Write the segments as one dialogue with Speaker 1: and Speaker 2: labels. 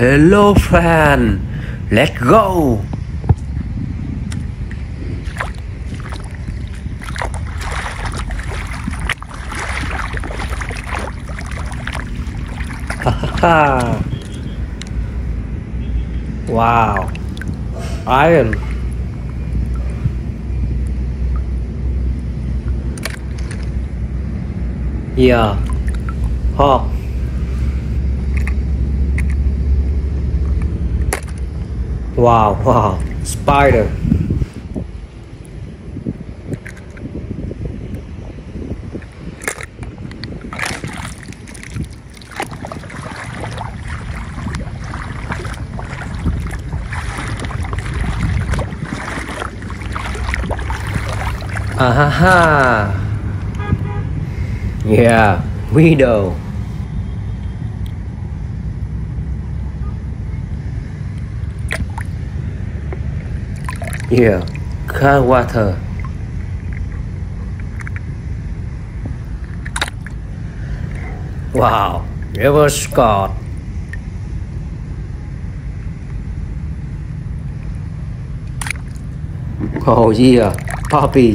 Speaker 1: Hello fan, let's go. Haha. Wow, iron. Yeah, hawk. Wow, spider. Ahaha. Yeah, widow. Yeah, cold water. Wow, river Scott. Oh yeah, puppy.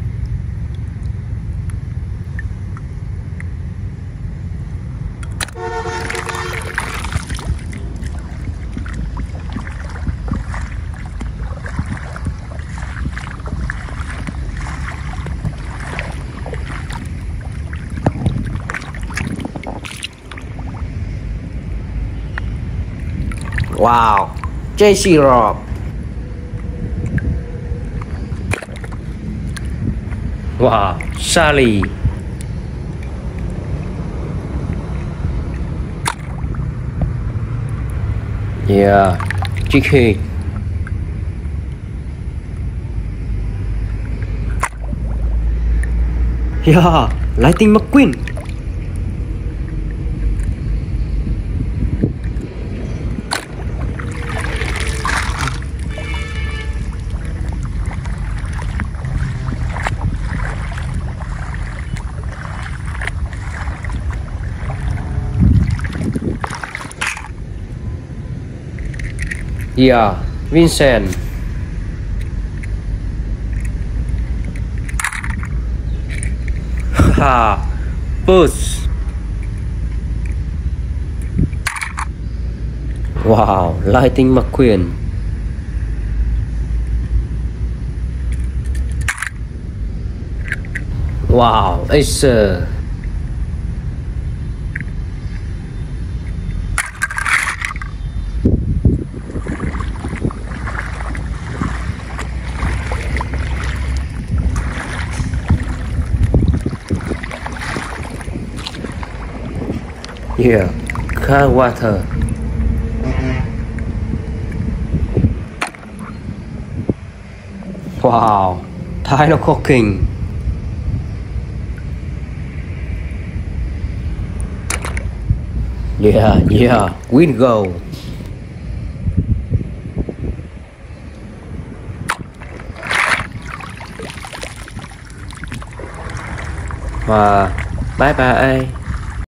Speaker 1: Wow, JC Rob. Wow, Sally. Yeah, GK. Yeah, Lightning McQueen. Yeah, Vincent. Ha, Puss. Wow, Lightning McQueen. Wow, Acer. Yeah, cold water. Wow, Dino cooking. Yeah, we go. Và bye bye.